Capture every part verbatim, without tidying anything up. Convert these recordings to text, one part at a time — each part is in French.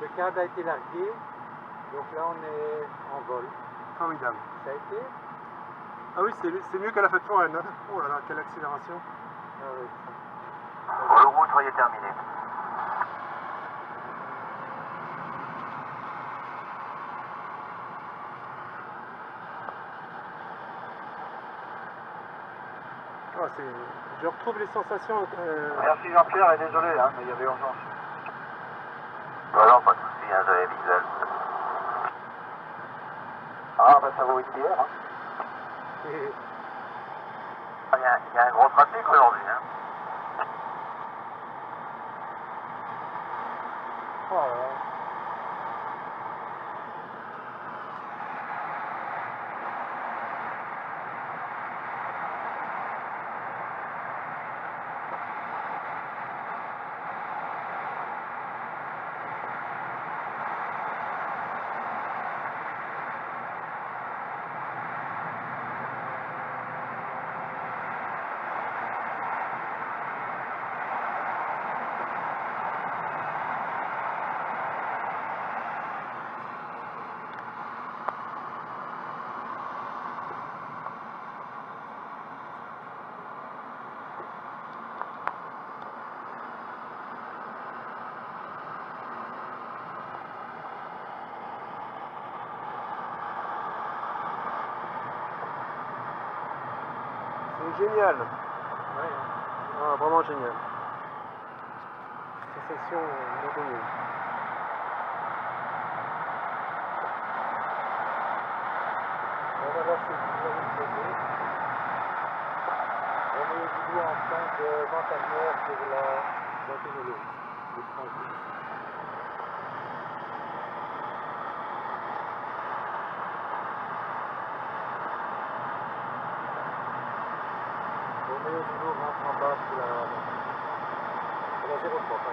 Le câble a été largué, donc là on est en vol. Formidable. Ça a été? Ah oui, c'est mieux qu'à la fête foraine. Hein. Oh là là, quelle accélération. Ah oui. Le route, soyez terminé. Oh, je retrouve les sensations. Euh... Merci Jean-Pierre et désolé, hein, mais il y avait urgence. Non, non, pas de soucis, hein, j'avais visuel. Ah, bah ça vaut une bière. Hein. Et... Il, y a, il y a un gros trafic aujourd'hui. Hein. Oh là là. C'est génial. Ouais. Ah, vraiment génial. Sensation merveilleuse. On va lâcher le poser. On met du doigt en plan de ventanière pour la ventologie. Le tranquille. Roméo du Louvre rentre en bas pour la, pour la zéro trois.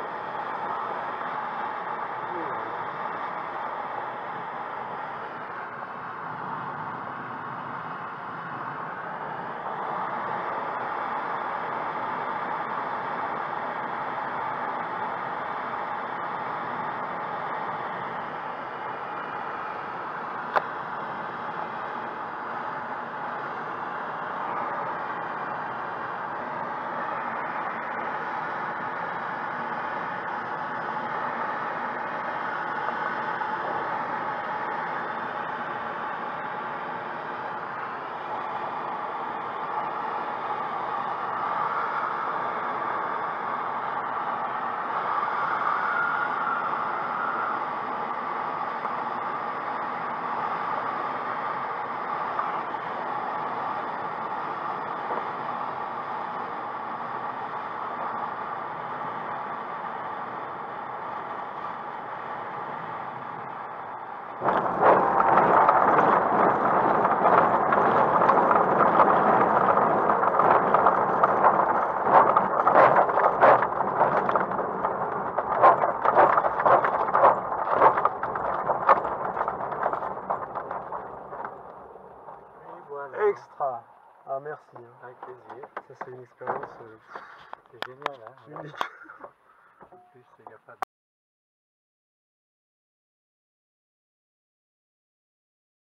Extra. Ah merci. Avec plaisir. Ça c'est une expérience euh, c'est génial. Hein, unique.